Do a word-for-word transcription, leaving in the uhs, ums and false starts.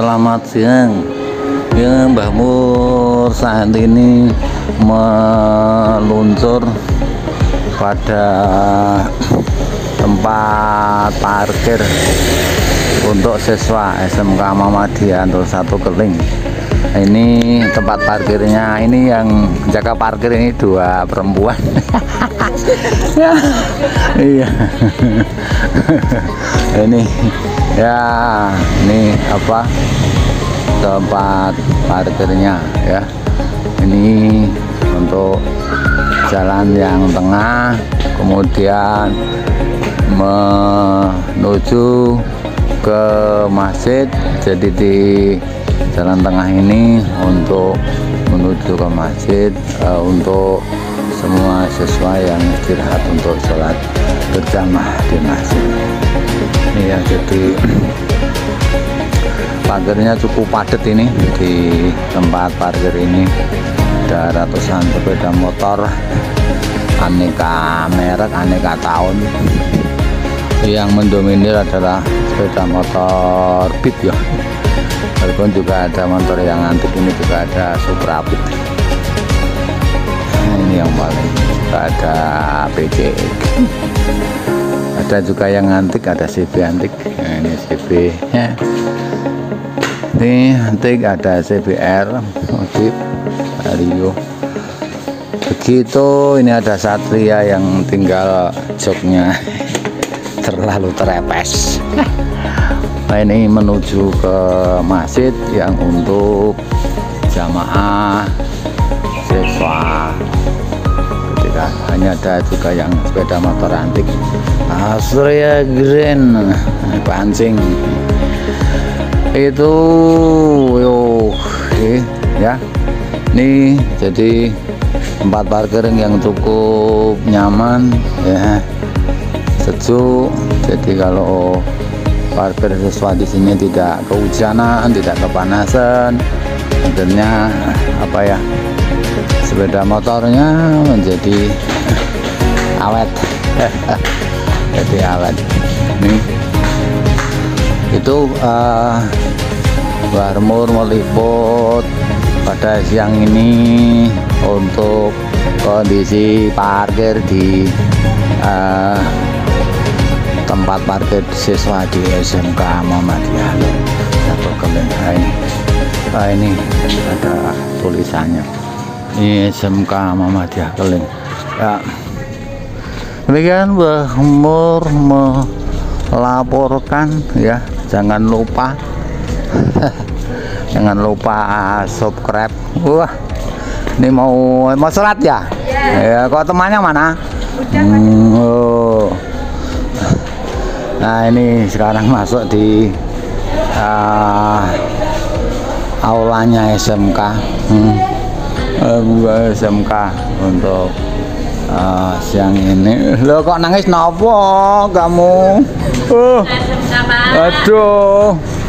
selamat siang. Ya, Mbah Mur saat ini meluncur pada tempat parkir untuk siswa S M K Muhammadiyah satu Keling. Ini tempat parkirnya, ini yang jaga parkir ini dua perempuan. Ya, iya. Ini ya, ini apa tempat parkirnya ya. Ini untuk jalan yang tengah, kemudian menuju ke masjid. Jadi di jalan tengah ini untuk menuju ke masjid, uh, untuk semua siswa yang istirahat untuk sholat berjamaah di masjid. Ini ya, jadi parkirnya cukup padat ini. Di tempat parkir ini ada ratusan sepeda motor aneka merek, aneka tahun. Yang mendominir adalah sepeda motor Beat ya. Walaupun juga ada motor yang antik, ini juga ada Supra Beat. Nah, ini yang paling juga ada P C X. Ada juga yang antik, ada C B antik. Nah, ini C B ya. Ini antik, ada C B R, Jeep, Vario. Begitu, ini ada Satria yang tinggal joknya terlalu terepes. Nah, ini menuju ke masjid yang untuk jamaah siswa. Ketika hanya ada juga yang sepeda motor antik, Astrea Green pancing itu yo ya. Ini jadi tempat parkir yang cukup nyaman ya, sejuk. Jadi kalau parkir siswa di sini tidak kehujanan, tidak kepanasan, akhirnya apa ya, sepeda motornya menjadi awet. Jadi awet. Ini itu uh, Mbah Mur meliput pada siang ini untuk kondisi parkir di uh, tempat parkir siswa di S M K Muhammadiyah satu Keling. Nah, ini ada tulisannya, ini S M K Muhammadiyah Keling ya. Demikian Mbah Mur melaporkan ya. Jangan lupa jangan lupa subscribe. Wah, ini mau mau sholat ya? Ya, kok temannya mana? Hmm, oh. Nah, ini sekarang masuk di uh, aulanya S M K. hmm. uh, S M K untuk uh, siang ini. Loh, kok nangis nopo kamu? Uh, aduh.